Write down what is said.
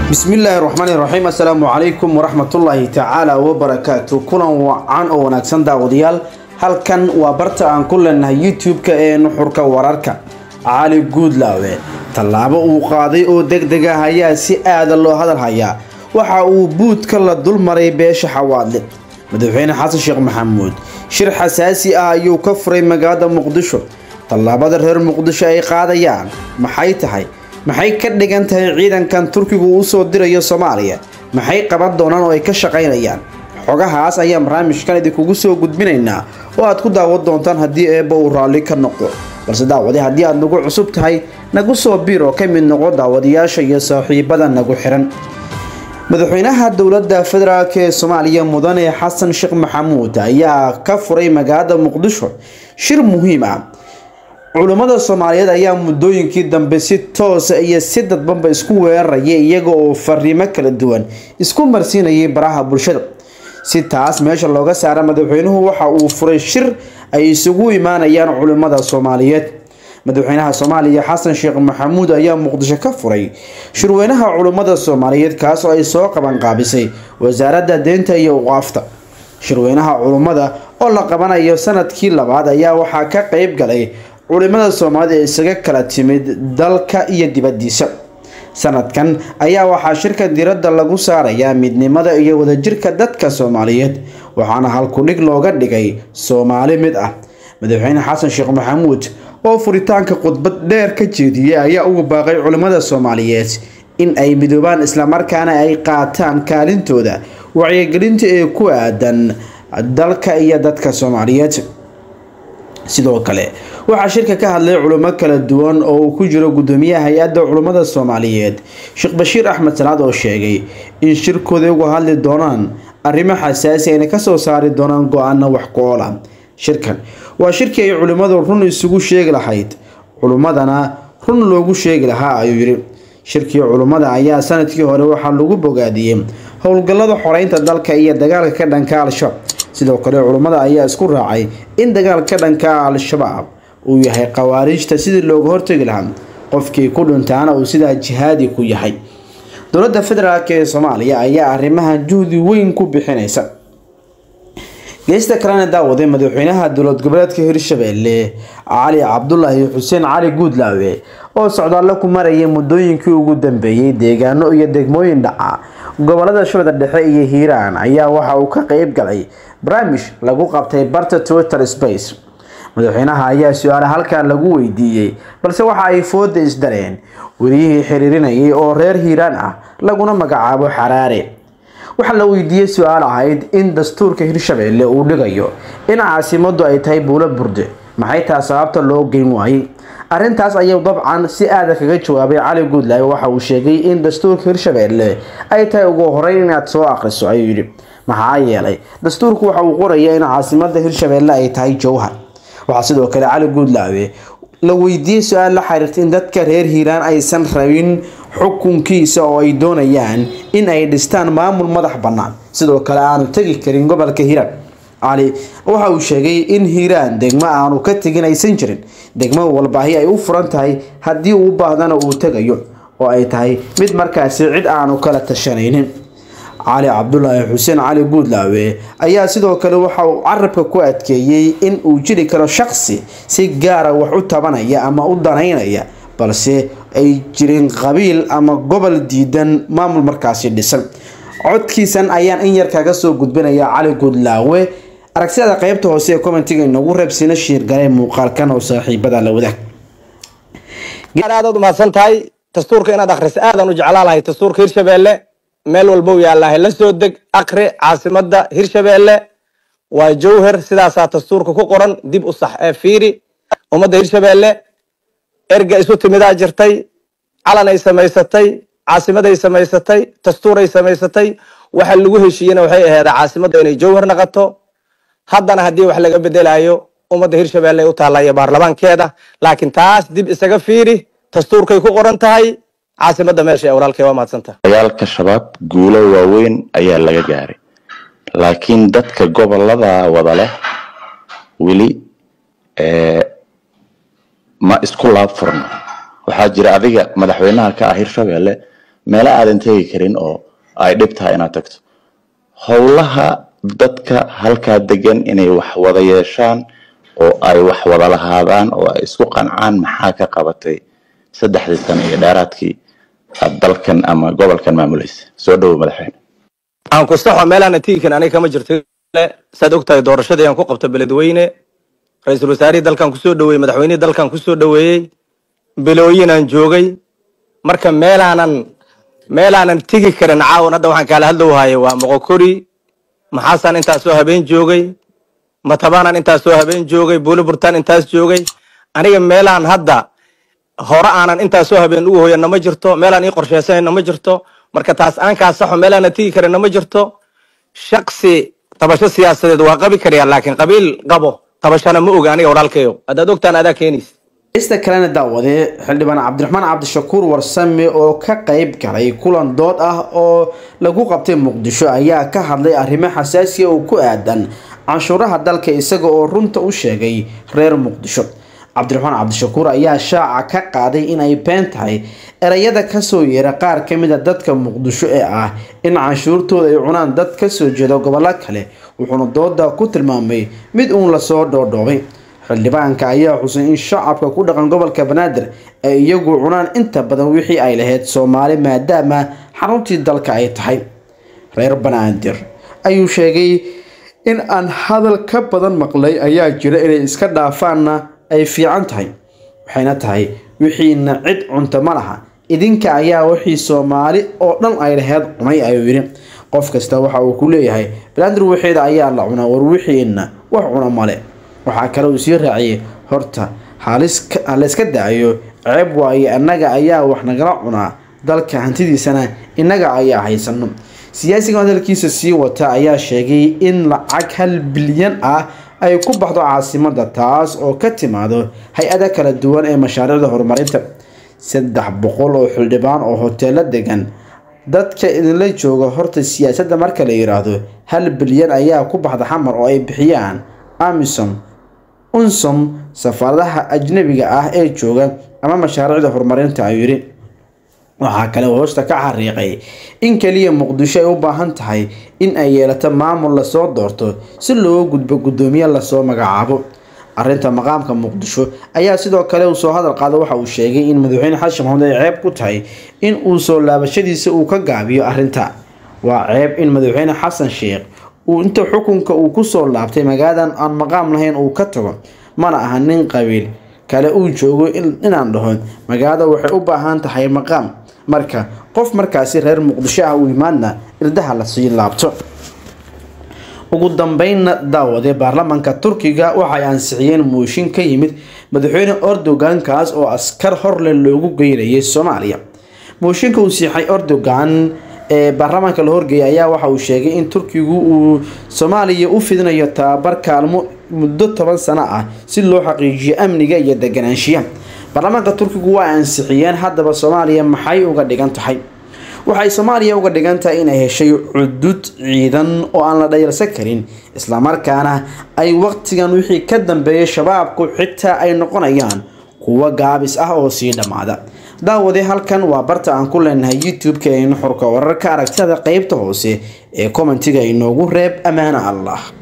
بسم الله الرحمن الرحيم. السلام عليكم ورحمة الله تعالى وبركاته. كلنا وعن أو نكسن داوديال هل كان وبرت عن كلنا يوتيوب كنحرك ورارك علي جود لاوي طلابة وقاضي ودقدقة هيا سئاد الله هذا الهيا وحاو بود كلا دول مري بيش حوالد مدفعين حسن الشيخ محمود شر حساسي أيو كفر مقادة مقدشو طلابة در مقدشو أي قاضيان محيتهاي maxay ka dhigan tahay ciidankan Turkigu uu soo dirayo Soomaaliya maxay qaban doonaan oo ay ka shaqeynayaan xogahaas ayaan barnaamijkan idinku soo gudbinaynaa oo aad ku daawad doontaan hadii eebo uu raali ka noqdo balse daawadi hadii aad nagu cusub tahay nagu soo biiro ka mid noqo daawadayaasha iyo saaxiibada nagu xiran madaxweynaha dawladda federaalka ee Soomaaliya mudane Xasan Sheekh Maxamuud ayaa ka furay magaalada Muqdisho shir muhiim ah culimada Soomaaliyeed ayaa muddooyinkii dambe si toos ah iyo si dadbanba isku weerarayay iyaga oo fariimo kala duwan isku marsiinayay baraha bulshada si taas meesha looga saaro madaxweynuhu waxa uu furay shir ay isugu imaanayaan culimada Soomaaliyeed madaxweynaha Soomaaliya Xasan Sheekh Maxamuud ayaa Muqdisho ka furay shirweynaha culimada Soomaaliyeed kaas oo ay soo qaban qaabisay wasaaradda deynta iyo waqafta shirweynaha culimada oo la qabanayo sanadkii labaad ayaa waxa ka qayb galay culimada Soomaaliyeed isaga kala timid dalka iyo dibadiisa sanadkan ayaa waxa shirka diiradda lagu saarayaa midnimada iyo wadajirka dadka Soomaaliyeed waxaana halku dhig looga dhigay Soomaali mid ah madaxweyne Xasan Sheekh Maxamuud oo furitaanka khudbad dheer ka jeediyay ayaa ugu baaqay culimada Soomaaliyeed in ay midoobaan isla markaana ay qaataan kaalintooda wacyigelinta ee ku aadan dalka iyo dadka Soomaaliyeed sidoo kale waxa shirka ka hadlay culimo kala duwan oo ku jiro gudoomiyaha hay'adda culimada Soomaaliyeed Sheekh Bashiir Ahmed Salaad oo sheegay in shirkooda uga hadli doonaan arrimo xasaasi ah ka soo saari doonaan go'aano wax ku ool ah shirkan waa shirkii ay culimadu run isugu sheegi lahayd culimadana run loogu sheegi lahaa ayuu yiri shirkii culimada ayaa sanadkii hore waxa lagu bogaadiyay howlgallada xoreynta dalka iyo dagaalka ka dhanka al-shabaab sidoo kale culimada ayaa isku raacay in dagaalka dhanka al-shabaab uu yahay qawaarijta sidii looga hortagi lahaa qofkii ku dhintaana uu sida jihaadi ku yahay dawladda federaalka ee Soomaaliya ayaa arrimahan juhdi weyn ku bixinaysa geesta kalena daawada madaxweynaha dowlad goboleedka Hirshabelle Cali Cabdullaahi Xuseen Cali Guudlaawe oo socdaal ku marayay muddooyinkii ugu dambeeyay deegaano iyo degmooyin dhaca gobolada Shabeelle Dhexe iyo Hiiraan ayaa waxa uu ka qayb galay barnaamij lagu qabtay barta Twitter Space madaxweynaha ayaa su'aal halka lagu weydiiyay balse waxa ay fooda isdareen wariyihii xiriirinayay oo reer Hiiraan ah laguna magacaabo Xaraare waxa la weydiiyay su'aal ahayd in dastuurka Hirshabelle uu dhigayo in caasimadu ay tahay Buulaburde maxay tahay sababta loo geyn waayay arintaas ayuu dabcan si aad kaga jawaabay Cali Guudlaawe waxa uu sheegay in dastuurka Hirshabelle ay tahay ugu horeyn inaad soo akhriso ayuu yiri maxaa yeelay dastuurku waxa uu qorayaa in caasimada Hirshabelle ay tahay Jowhar waxa sidoo kale Cali Guudlaawe la weydiiyay su'aal la xiriirta in dadka reer Hiiraan aysan rabin xukunkiisa oo ay doonayaan in ay dhistaan maamul madax bannaan sidoo kale aanu tagi karin gobolka Hiiraan Ali waxa uu sheegay in Hiiraan degmo aanu ka tagin aysan jirin degmo walba ay u furan tahay hadii uu baahdana uu tagayo oo ay tahay mid markaas cid aanu kala tashanaynin Cali Cabdullaahi Xuseen Cali Guudlaawe ayaa sidoo kale waxa uu carabka ku adkeeyay in uu jiri karo shakhsi si gaar ah wax u tabanaya ama u danaynaya balse ay jireen qabiil ama gobol diidan maamul markaas dhisan codkiisan ayaan in yar kaga soo gudbinaya Cali Guudlaawe aragtida qaybta hoose ee commentiga inagu reebsina shir garay muuqaalkan oo saaxiibada la wadaag aad u mahadsantahay dastuurka inaad akhriso aad aan u jeclaalahay dastuurka Hirshabelle meel walba uu yaalahay la soo deg aqri caasimada Hirshabelle waa Jowhar sidaas dastuurka ku qoran dib u sax ee fiiri umada Hirshabelle erga isu timida jirtay calan ay samaysatay caasimada ay samaysatay dastuur ay samaysatay waxa lagu heshiiyay waxay ahayd caasimada inay Jowhar noqoto haddana hadii wax laga bedelayo umada Hirshabelle u taalaya baarlamaankeeda laakiin taas dib isaga fiiri dastuurkay ku qoran tahay caasimada meesha walaalkay waa maadsanta dagaalka shabaab guulo waaweyn ayaa laga gaaray laakiin dadka gobolada wada leh wili ma isku laab furno waxa jira adiga madaxweynaha ka ah Hirshabelle meelo aadan tegi karin oo ay dhib tahay inaad tagto. Howlaha dadka halkaa degan inay wax wada yeeshaan oo ay wax wada lahaadaan oo ay isku qancaan maxaa ka qabatay 3 sano iyo dheeraadkii dalkan ama gobolkan maamulaysa. Soo dhawo madaxweyne. aan ku saxo meelaan atiikan aniga kama jirto saad ogtahay doorashadii aan ku qabto beledweyne ra'iisul wasaarihii dalkan ku soo dhaweeyay madaxweynihii dalkan ku soo dhaweeyay bilooyin aan joogay marka meelaanan tigi karin caawan hadda waxaan kala hadlowhaye waa Moqokori maxaasan intaas soo habeen joogay matabaanan intaas soo habeen joogay Buuliburtaan intaas joogay aniga meelaan hadda hore aanan intaas soo habeen ugu hooyana ma jirto meelaan ii qorsheysanayna ma jirto marka taas aan ka saxo meelaan tigi karin ma jirto shakhsi tabasho siyaasadeed waa qabi kariya laakiin qabiil qabo tabashana ma oga aniga walaalkayo hadaad ogtaan adaa keenis ista kalena daawade xildhibaan Cabdiraxmaan Cabdishakuur Warsame oo ka qayb galay kulan dood ah oo lagu qabtay Muqdisho ayaa ka hadlay arrimo xasaasi ah oo ku aadan canshuuraha dalka isaga oo runta u sheegay reer Muqdisho. Cabdiraxmaan Cabdishakuur ayaa shaaca ka qaaday in ay been tahay erayada ka soo yeera qaar ka mid ah dadka Muqdisho ee ah in canshuurtooda ay cunaan dad ka soo jeeda gobollo kale wuxuuna dooda ku tilmaamay mid uun la soo dhoodhoobay. xildhibaanka ayaa xusay in shacabka ku dhaqan gobolka Banaadir ay iyagu cunaan inta badan wixii ay lahayd Soomaali maadaama xaruntii dalka ay tahay. reer Banaadir ayuu sheegay in aan hadal ka badan maqlay ayaa jira inay iska dhaafaanna ay fiican tahay waxayna tahay wixiina cid cunta ma laha idinka ayaa wixii Soomaali oo dhan ay lahayd cunay ayuu yiri. qof kasta waxa uu ku leeyahay Banaadir wixeeda ayaa la cunaa war wixiina wax cuna male. waxaa kale uu sii raaciyay horta haliska daayo ceeb waaye annaga ayaa wax nagala cunaa dalka hantidiisana inaga ayaa haysano. siyaasiga hadalkiisa sii wata ayaa sheegay in lacag 1 bilyan ah ay ku baxdo caasimadda taas oo ka timaado hay'ada kala duwan ee mashaariicda horumarinta. 300 oo xildhibaan oo hoteelo degan dadka idinla jooga horta siyaasadda marka la yiraahdo 1 bilyan ayaa ku baxda xamar oo ay bixiyaan Amisom unsom safaaradaha ajnabiga ah ee jooga ama mashaariicda horumarinta ayuu yiri. waxaa kale oo hoosta ka xariiqay in kaliya Muqdisho ay u baahan tahay in ay yeelato maamul la soo doorto si loo gudbo gudoomiye la soo magacaabo. arinta maqaamka Muqdisho ayaa sidoo kale uu soo hadal qaado waxa uu sheegay in madaxweyne Xasan Maxamed ay ceeb ku tahay in uu soo laabashadiisa uu ka gaabiyo arinta. waa ceeb in madaxweyne Xasan Sheekh uu inta xukunka uu ku soo laabtay magaaladan aan maqaam lahayn uu ka tago mana aha nin qabiil kale uu joogo inaan dhaho magaalada waxay u baahan tahay maqaam marka qof markaasi reer Muqdisho ah uu imaadna irdaha la sii laabto. ugu dambeynna daawade baarlamaanka Turkiga waxay ansixiyeen mooshin ka yimid madaxweyne Erdogan kaas oo askar hor loogu geeyay Soomaaliya. mooshinka uu siixay Erdogan baarlamaanka la horgeeyay ayaa waxa uu sheegay in Turkigu uu Soomaaliya u fidinayo tababar kaalmo muddo 10 sano ah si loo xaqiijiyo amniga iyo deganaanshiyaha. baarlamaanka Turkigu waa ansixiyeen haddaba Soomaaliya maxay uga dhigan tahay? waxay Soomaaliya uga dhigan tahay in ay heshay cudud ciidan oo aan la dhayalsan karin isla markaana ay waqtigan wixii ka dambeeyay shabaabku xitaa ay noqonayaan kuwa gaabis ah oo sii dhamaada. daawade halkan waa barta aan ku leenahay YouTube-ka ee Nuxurka Wararka aragtida qaybta hoose ee commentiga inoogu reeb amaana Allah.